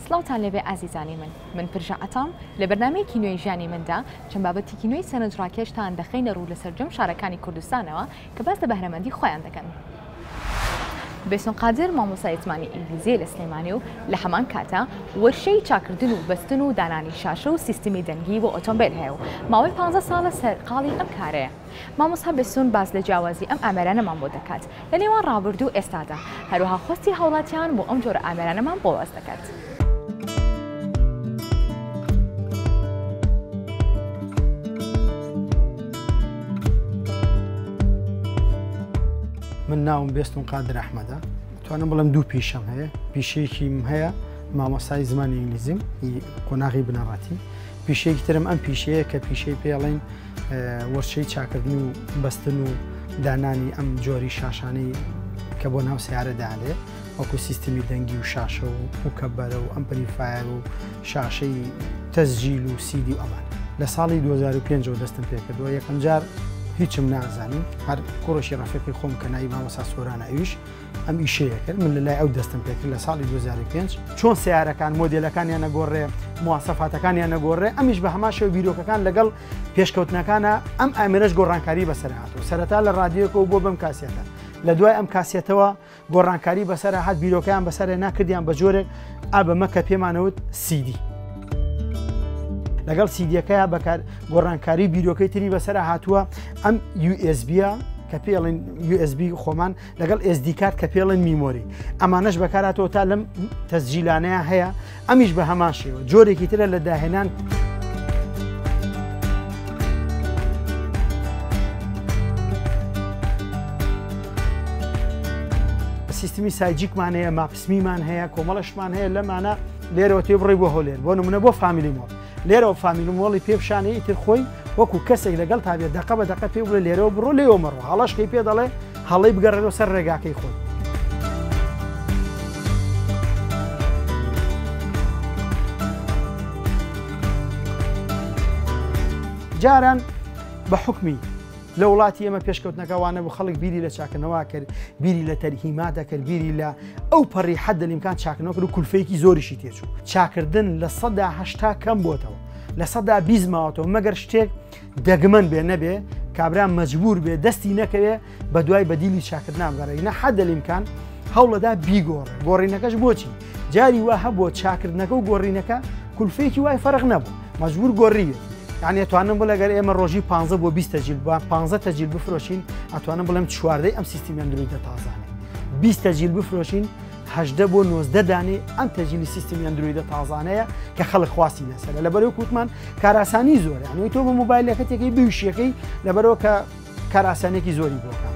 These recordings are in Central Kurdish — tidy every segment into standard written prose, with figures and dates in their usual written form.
سڵاوتان لەبێ ئازیزانی من پرژە ئەتام لە بەرنامەیەکی نوێی ژیانی مندا چەند بابەتێکی نوێی سەرنجڕاکێشتان دەخینە ڕوو لە سەرجەم شارەکانی کوردستانەوە کە باس لە بەهرەمەندی خۆیان دەکەن. بێسون قادر مامۆستای ئیتمانی ئینگلیزی لە سلێمانی و لە هەمان کاتە وەرشەی چاکردن و بەستن و دانانی شاشە و سیستمی دەنگی بۆ ئۆتۆمبیل هەیە و ماوەی 15 ساڵە سەرقاڵی ئەم کارەیە. مامۆستا بێسون باز لە جیاوازی ئەم ئامێرانەمان بۆ دەکات لە نێوان ڕابردوو ئێستادا هەروەها خۆستی هاوڵاتیان بۆ ئەم جۆرە ئامێرانەمان بۆ واز دەکات. من ناوم بێستون قادر ئەحمەدە توانم بڵم دوو پیشەم هەیە پیشەیەکیم هەیە مامۆستای زمانی ئینگلیزیم قۆناغی بنەڕەتی پیشەیەکی ترم ئەم پیشەیە کە پیشەی پێڵێن وەرچەی چاکردن و بەستن و دانانی ئەم جۆری شاشانەی کە بۆ ناو سیارەدا هەڵێ وەکو سیستمی دەنگی و شاشە و کەبەرە و ئەمپلیفایر و شاشەی تەسجیل و سیدی و ئەمان لە ساڵی 2005 دەستم پێکردووە یەکەم جار هیچم نازانم هەر کوڕۆشی ڕەفیقی خۆم کە ناوی مامۆستا سۆران ئەویش ئەم ئیشەیە کرد من لەلای ئەو دەستم پێکرد لە ساڵی 2005 چۆن سیارەکان مۆدێلەکانیان نەگۆڕێ مواسەفاتەکانیان نەگۆڕێ ئەمیش بە هەمان شێوە بیرۆکەکان لەگەڵ پێشکەوتنەکانە ئەم ئامێرەش گۆڕانکاری بەسەر هاتووە سەرەتا لە ڕادیۆکەوە بۆ بەم کاسێتە لە دوای ئەم کاسێتەوە گۆڕانکاری بەسەر هات بیرۆکەیان بەسەر ناکردیان بە جۆرێک ئابەمە کە پێمانەوت سیدی لەگەڵ سیدیەکەیە بەکار گۆڕانکاری بیرۆکەی تری بەسەر هاتووە ئەم USB کە پێڵین USB خۆمان لەگەڵ SD کارت کە پێڵێن میمۆری ئەمانەش بەکاراتەوە تا لەم تەسجیلانەیە هەیە ئەمیش بە هەمان شێوە جۆرێکی ترە لە داهێنان سیستمی سایجیکمان هەیە ماپسمیمان هەیە کۆمەڵەشمان هەیە لەمانە لێرەوە تێ بڕێ بۆ هەولێر بۆ نمونە بۆ فامیلی مۆڵ لێرەوە فامیلی مۆڵی پێپشانەیە ئیتر خۆی وەکو کەسێک لەگەڵ تابێت دەقە بە دەقە پێ بڵێ لێرەوە بڕۆ لێەوە مەڕۆ هەڵەشکەی پێ دەڵێ هەڵەی بگەڕێەوە سەر ڕێگاکەی خۆی جاران بە حکمی لە وڵاتی ئێمە پێشکەوتنەکەوانە بۆ خەڵک بیری لە چاکردنەوە کرد بیری لە تەرهیمات دەکرد بیری لە ئەو پەڕی حەد دەلیمکان چاکردنەوە کرد و کولفەیەکی زۆریشی تێچوو چاکردن لە 180 کەم بۆتەوە لە 120 ماوەتەوە مەگەر شتێک دەگمەن بێ نەبێ کابرا مەجبور بێ دەستی نەکەوێ بە دوای بەدیلی چاکردنا بگەڕێنە حەد دەلیمکان هەوڵەدا بیگۆڕێ گۆڕینەکەش بۆچی جاری وا هەبووە چاکردنەکە و گۆڕینەکە کولفەیەکی وای فەرق نەبوو مەجبور گۆڕیوێت یعنی ئەتوانم بڵێ ئەگەر ئێمە ڕۆژی 15 بۆ 20 تەجیل بە 15 تەجیل بفرۆشین ئەتوانم بڵێم چواردەی ئەم سیستمی ئەندرویدە تازانێ 20 تەجیل بفرۆشین 18 بۆ 19 دانێ ئەم تەجیلی سیستمی ئەندرویدە تازانەیە کە خەڵک خواستی لەسەرە لەبەرەوە کووتمان کاراسانی زۆر یعنی تۆ بە مۆبایلەکەتێکی بویشیەکەی لەبەرەوە کە کاراسانێکی زۆری بۆکە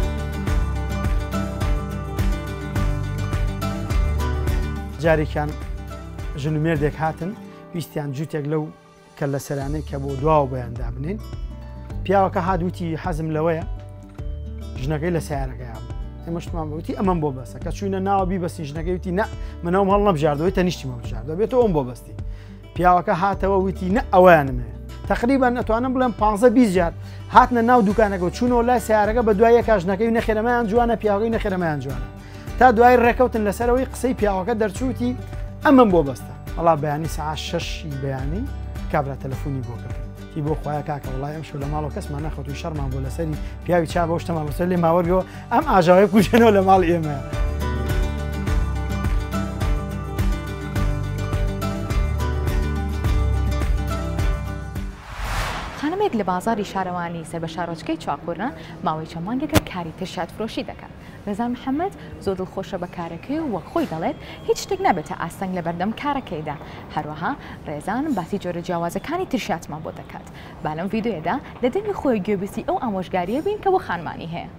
جارێکیان ژن و مێردێک هاتن ویستیان جووتێک لەو کە لە سەرانەی کە بۆ دواوە بەیاندا بنین پیاوەکە هادووتی حەزم لەوەیە ژنەکەی لە سیارەکەی ئێمەشتمان بوتی ئەمەم بۆ بەسە کە چوینە ناوە بیبەستی ژنەکەی وتی نە منەوەم هەڵ نەبژاردەوەی تەنیشتیمە بژاردەوە بێتەوە ئەم بۆ بەستی پیاوەکە هاتەوە وتی نە ئەوەیانمەیە تقریبان ئەتوانم بڵێم 15-20 جار هاتنە ناو دوکانەکە چوونەوە لای سیارەکە بە دوای یەکا ژنەکەی نەخێرەمەیان جوانە پیاوەکەی نەخێرەمەیان جوانە تا دوای ڕێکەوتن لەسەرەوەی قسەی پیاوەکە دەرچووتی ئەمەم بۆ بەستە وەڵا بەیانی سەعات 6 بەیانی کابرا تەلەفۆنی بۆ کردن تی بۆ خۆیان کاکە وڵای ئەم شەو لە ماڵەوە کەسمان نەخەوتوی شەڕمان بۆ لەسەری پیاوی چا بە شتەمان بەسەر لێ ماوەرگەوە ئەم ئاژاوەی کوژێنەوە لە ماڵ ئێمەیە خانمێک لە بازاری شارەوانی سەر بە شارۆچکەی چاکۆرە ماوەی چەند مانگێکە کاری ترشات فرۆشی دەکات ڕێزان محەممەد زۆر دڵخۆشە بە کارەکەی و وەک خۆی دەڵێت هیچ شتێک نەبێتە ئاستەنگ لە بەردەم کارەکەیدا هەروەها ڕێزان باسی جۆرە جیاوازەکانی ترشاتمان بۆ دەکات با لەم ڤیددیۆدا لە دەنگی خۆی گوێبیستی ئەو ئامۆژگاریە بین کە بۆ خانمانی هەیە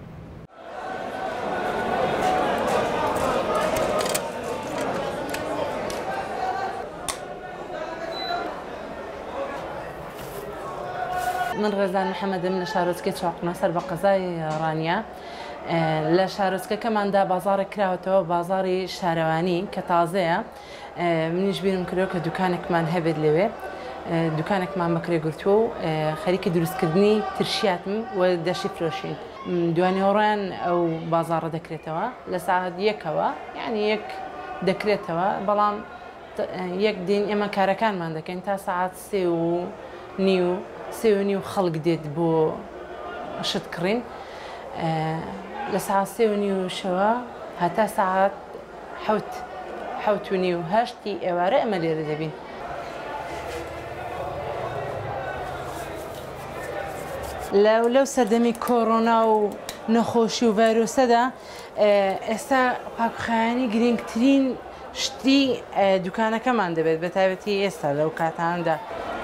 من ڕێزان محەممەدم لە شارۆچکەی چاقنە سەر بە قەزای ڕانیا لە شارۆچکەکەماندا بازارێک کراوەتەوە بازاری شارەوانی کە تازەیە منیش بیرم کردەوە کە دوکانێکمان هەبێت لەوێ دوکانێکمان بەکرێ گرتووە و خەریکی دروستکردنی ترشیاتم و دەشی فرۆشین دوانێوەڕیان ئەو بازاڕە دەکرێتەوە لە ساعت یەکەوە یعنی یەک دەکرێتەوە بەڵام یەک دین ئێمە کارەکانمان دەکەین تا ساعات 3:30 خەڵک دێت بۆ شتکڕین لە ساعات 3:30 شەوە هەتا ساعات 7:30 ئێوارە ئەمە لێرە دەبین. لەو سەردەمی کۆڕۆنا و نەخۆشی و ڤایرۆسەدا ئێستا پاکخایانی گرنگترین شتی دوکانەکەمان دەبێت بە تایبەتی ئێستا لەو کاتاندا.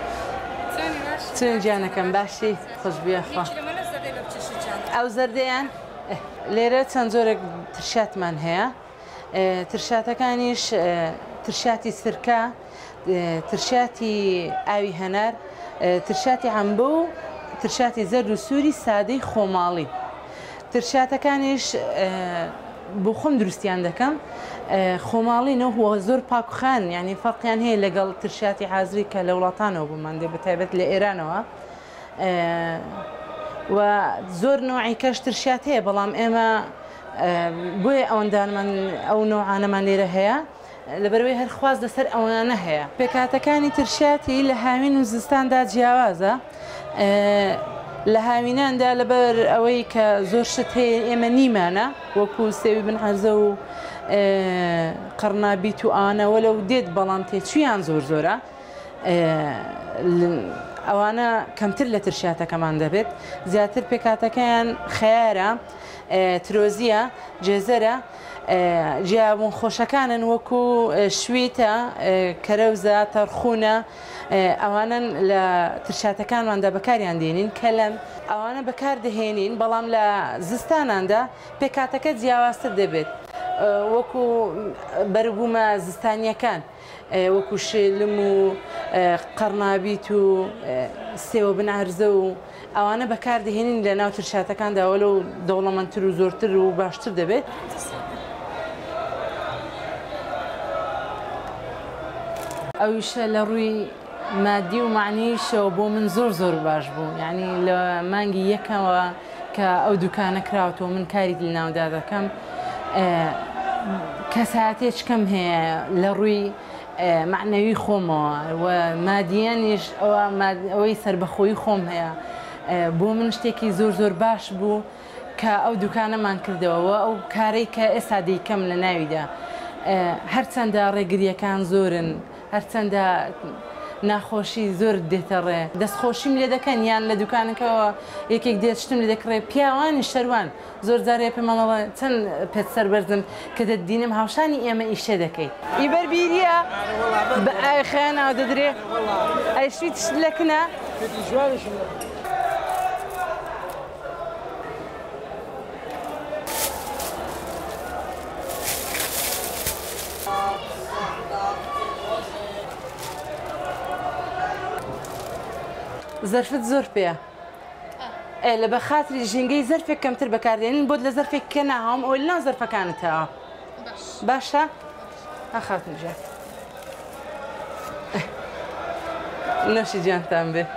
چۆن گیانەکەم باشی خۆشبیەخوا ئەو زەردەیان لێرە چەند جۆرێک ترشاتمان هەیە ترشاتەکانیش ترشاتی سرکە ترشاتی ئاوی هەنار ترشاتی هەمبە و ترشاتی زەرد و سووری سادەی خۆماڵی ترشاتەکانیش بۆ خۆم دروستیان دەکەم خۆماڵینەوە زۆر پاکخان ینی فەرقیان هەیە لەگەڵ ترشاتی حازری کە لە وڵاتانەوە بمان دێ بە تایبەت لە ئێرانەوە و زۆر نوعی کەش ترشات هەیە بەڵام ئێمە بۆیە ئەوەندانمان ئەو نوعانەمان لێرە هەیە لەبەرەوەی هەر خواز لەسەر ئەوانە هەیە پێکاتەکانی ترشاتی لە هاوین و زستاندا جیاوازە لە هاویناندا لەبەر ئەوەی کە زۆر شت هەیە ئێمە نیمانە وەکو سێوی بنحەرزە و قەرنابیت و ئانەوە لەو دێت بەڵام تێچویان زۆر زۆرە ئەوانە کەمتر لە ترشاتەکەمان دەبێت زیاتر پێکاتەکەیان خەیارە ترۆزیە جێزەرە جیابوون خۆشەکانن وەکو شوێتە کەرەوزە تەرخونە ئەوانن لە ترشاتەکانماندا بەکاریان دێنین کەلەم ئەوانە بەکار دەهێنین بەڵام لە زستاناندا پێکاتەکە جیاوازتر دەبێت وەکو بەربوومە زستانیەکان وەکو شێلم و قەرنابیت و سێوە بنعرزە و ئەوانە بەکار دەهێنین لە ناو ترشاتەکاندا وەلو دەوڵەمەندتر و زۆرتر و باشتر دەبێت. ئەویشە لە ڕووی مادی و معنیشەوە بۆ من زۆر باش بوو یعنی لە مانگی یەکەوە کە ئەو دوکانە کراوەوە من کاری لەناودا دەکەم کەساتێک کەم هەیە لە ڕووی معنەوی خۆمەوە و مادیەنیش ئەوەی سربەخۆیی خۆم هەیە بۆ من شتێکی زۆر باش بوو کە ئەو دوکانەمان کردەوە ئەو کارەی کە ئێستا دەیکەم لە ناویدا هەرچەندە ڕێگریەکان زۆرن هەرچەندە ناخۆشی زۆر دێتەڕێ دەستخۆشیم لێ دەکەن یان لە دوکانەکەەوە یەکێک دێت شتم لێ دەکڕێ پیاوانی شەروان زۆر جارێ پێمەڵەوە چەند پێت سەربەرزم کە دەدینم هاوشانی ئێمە ئیشە دەکەیت ئیبەربیریە بە ئاخیانەوە دەدرێ ئەیشوی تشت لەکنە زەرفت زۆر پێە لە بە خاتری ژینگەی زەرفێک کەمتر بەکاردێنین بۆت لە زەرفێک کە ناهاوم ئەوی لەناو زەرفەکانتەوە باشە ئاخاتن ژێت نەشی گیانتان بێ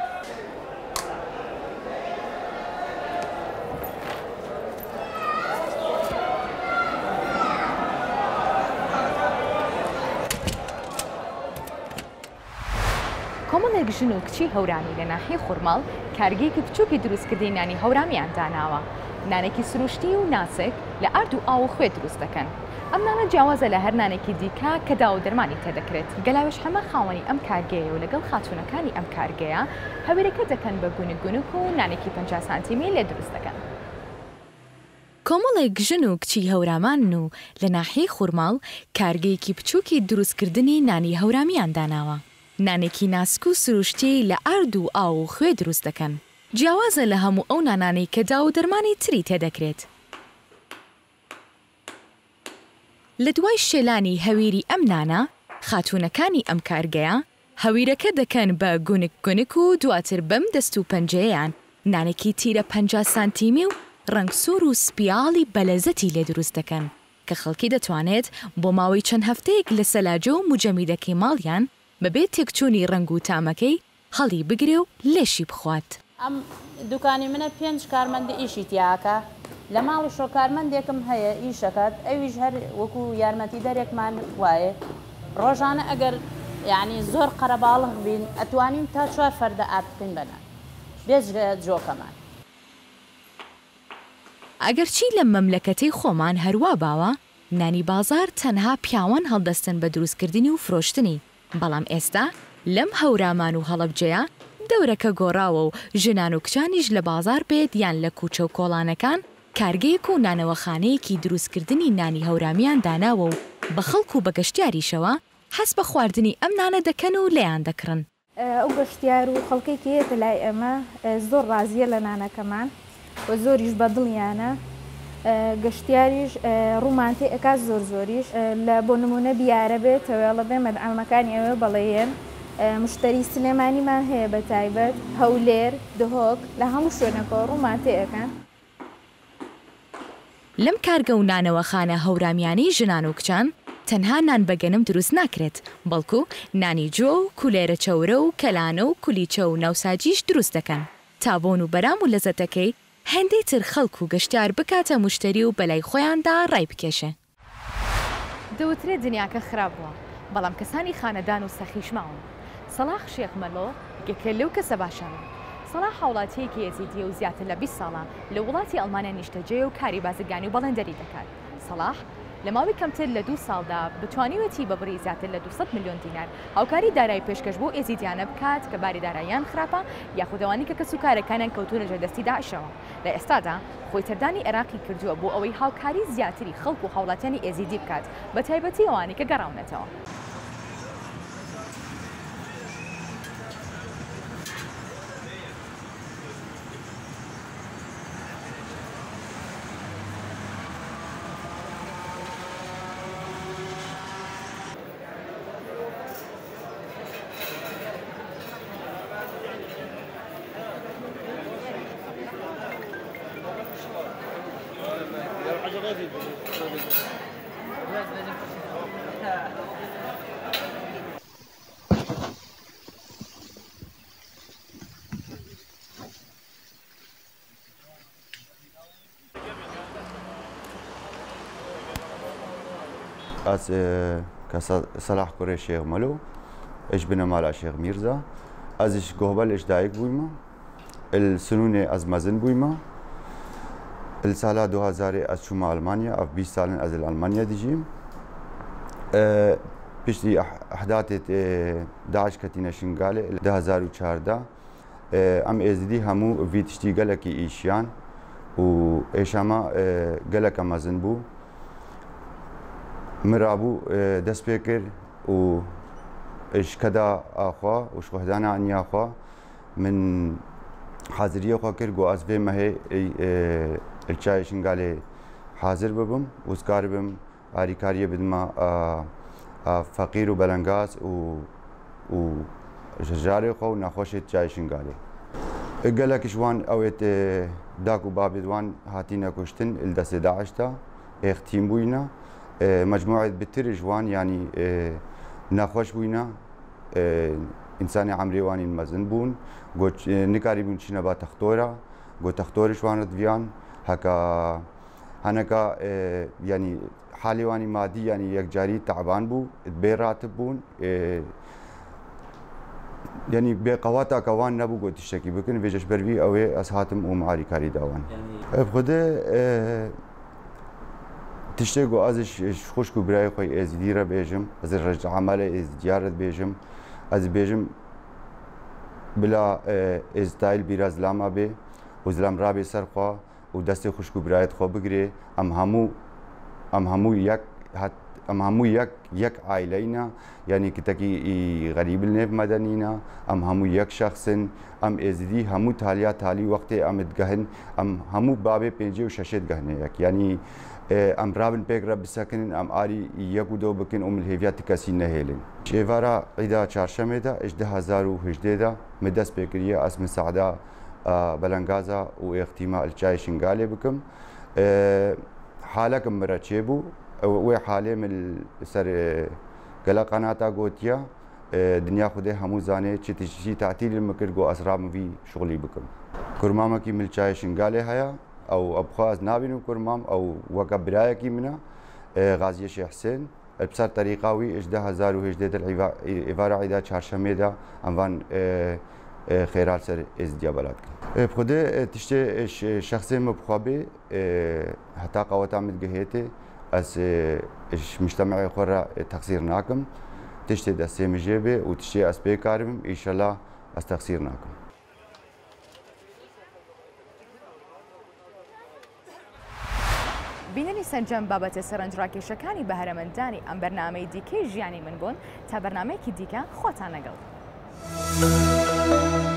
کۆمەڵێک ژن و کچی هەورامی لە ناحیە خورماڵ کارگەیەکی بچووکی دروستکردنی نانی هەورامیان داناوە نانێکی سروشتی و ناسک لە ئارد و ئاو و خوێ دروست دەکەن ئەم نانە جیاوازە لە هەر نانێکی دیکە کە دا و دەرمانی تێدەکرێت گەلاوێش هەمە خاوەنی ئەم کارگەیە و لەگەڵ خاتوونەکانی ئەم کارگەیە هەویرەکە دەکەن بە گونک و نانێکی 50 سانتیمی لێ دروست دەکەن کۆمەڵێک ژن و کچی هەورامان و لە ناحیە خورماڵ کارگەیەکی بچووکی دروستکردنی نانی هەورامیان داناوە نانێکی ناسک و سروشتی لە ئارد و ئاو و خوێ دروست دەکەن جیاوازە لە هەموو ئەو نانانەی کە دا و دەرمانی تری تێدەکرێت لە دوای شێلانی هەویری ئەم نانە خاتوونەکانی ئەم کارگەیە هەویرەکە دەکەن بە گونک و دواتر بەم دەست و پەنجەیان نانێکی تیرە 50 سانتیمی و ڕەنگسوور و سپیاڵی بەلەزەتی لێ دروست دەکەن کە خەڵکی دەتوانێت بۆ ماوەی چەند هەفتەیەک لە سەلاجە و مجەمیدەکەی ماڵیان بەبێ تێکچوونی ڕنگ و تامەکەی هەڵی بگرێ و لێشی بخوات. ئەم دوکانی منە 5 کارمەندی ئیشی تیاکە لە ماڵی شۆ کارمەندێکم هەیە ئیشەکەات ئەویش هەر وەکو یارمەتی دەرێکمان وایە ڕۆژانە ئەگەر یعنی زۆر قەرەباڵغ بین ئەتوانین تا 4 فەردە ئاب بکەین بەنان بێجگە جۆکەمان. ئەگەرچی لە مەملەکەتەی خۆمان هەروە باوە، نانی بازار تەنها پیاوان هەڵدەستن بە دروستکردنی و فرۆشتنی، بەڵام ئێستا لەم هەورامان و هەڵەبجەیە دەورەکە گۆڕاوە و ژنان و کچانیش لە بازار بێت یان لە کوچە و کۆڵانەکان کارگەیەک و نانەوەخانەیەکی دروستکردنی نانی هەورامیان داناوە و بە خەڵک و بە گەشتیاریشەوە هەست بە خواردنی ئەم نانە دەکەن و لێیان دەکڕن. ئەو گەشتیار و خەڵکێکی هەیە لای ئەمە زۆر ڕازیە لە نانەکەمان و زۆریش بەدڵیانە. گەشتیاریش ڕوومان تێ ئەکات زۆریش لە بۆ نمونە بیارە بێتەوە بێ مەدعەمەکانی ئەوێ بەڵێن مشتری سلێمانیمان هەیە بە تایبەت هەولێر دهۆک لە هەموو شوێنەکەەوە ڕوومان تێ ئەەکەن. لەم کارگە و نانەوەخانە هەورامیانەی ژنان و کچان تەنها نان بەگەنم دروست ناکرێت، بەڵکو نانی جۆ و کولێرە چەورە و کەلانە و کولیچە و ناوساجیش دروست دەکەن تا بۆن و بەرام و لەزەتەکەی هەندێک تر خەڵک و گەشتیار بکاتە موشتری و بەلای خۆیاندا ڕای بکێشە. دەوترێت دنیاکە خراپ بووە، بەڵام کەسانی خانەدان و سەخیشماون. سەلاح شێخ مەلۆ یەکێک لەو کەسە باشانە. سەلاح هاوڵاتیەکی یەزیدیە و زیاتر لە 20 ساڵە لە وڵاتی ئەڵمانیا نیشتەجێ و کاری بازرگانی و بەڵێندەری دەکات. سەلاح لە ماوەی کەمتر لە 2 ساڵدا بتوانیوەتی بەبڕی زیاتر لە 200 میلیۆن دینار هاوکاری دارایی پێشکەش بۆ ئێزیدیانە بکات کە باری داراییان خراپە یاخودەوانی کە کەس و کارەکانیان کەوتونە ژێردەستی داعشەوە. لە ئێستادا خۆی تەردانی عێراقی کردووە بۆ ئەوەی هاوکاری زیاتری خەڵک و هاوڵاتیانی ئێزیدی بکات بە تایبەتی ئەوانی کە گەڕاونەتەوە. از صلاح کوری شیخ ملو اش بنمال شیخ میرزا ازش قهبل اش دايق بويما السنون از مزن بويما السالة 2000 از شما ألمانيا أو 20 سال از ألمانيا ديجيم بيشتي أحداث داعش كتينا شنغالي 2014 أم إزدي همو فيتشتي قالكي إيشيان و إيشاما قالك مزن بو مرابو دست بكر و إيش كدا أخوا وش وحدانا عني أخوا من حاضرية أخوا كر جو أزبي ما هي الشاي شنغالي حاضر ببم وسكار بم عاريكارية بدما فقير وبلنغاز و جرجاري أخوا ونخوش الشاي شنغالي قالك شوان أويت داكو بابدوان هاتينا كشتن الدست داعش تا اختيم بوينا مجموعة بتر جوان يعني نخوش بوينا إنساني عمري واني مزن بون قلت نكاري بون شنا با تختورا قلت تختوري شوان ردويان هكا هنكا يعني حالي واني مادي يعني يكجاري تعبان بو تبير راتب بون يعني بقواتا كوان نبو قلت تشتكي بكن فيجش بروي أوي أسهاتم ومعاري كاري داوان بخده تشتكو ازش خوشكو براي خوي ازدي را بيجم از رجع عمل ازديارت بيجم از بيجم بلا ازدايل براز لاما بي وزلام رابي سرخوا ودست خوشكو برايت خو بگري ام همو يك عائلينا يعني كتاكي غريب النيف مدنينا ام همو يك شخصن ام ازدي همو تالي وقت ام دگهن ام همو بابي پنجي و ششت گهنيك يعني ام رابن بيقرا بسكن ام اري يقودو بكن الهيفيات كاسين نهيلن شيفارا عيدا چارشمه دا 2018 دا مدس بكريه اسم سعدا بلنغازا و اختيما الچاي شنغالي بكم حالك مرچيبو و حاله من سر قلا قناتا غوتيا دنيا خوده همو زانه چتشي تعطيل المكر جو اسرام في شغلي بكم كرماما كي مل چاي شنغالي هيا او ابخاز نابين كرمام او وقبرايا كي منا غازي شيخ حسين بسر طريقاوي إجده هزار وهجده العبارة عيدا چهارشنبه دا أنوان خيرال سر إزديا بلاد بخده تشتي شخصي مبخابي حتى قوات متجهته از مجتمع خورا تقصير ناكم تشتي دستي مجيبه وتشتي از بيكارم إن شاء الله از تقصير ناكم بیننی سەرنجەم بابەتە سەرنجڕاکێشەکانی بەهرەمەندانی ئەم بەرنامەی دیکەی ژیانی من بوون تا بەرنامەیەکی دیکە خۆتان لەگەڵ.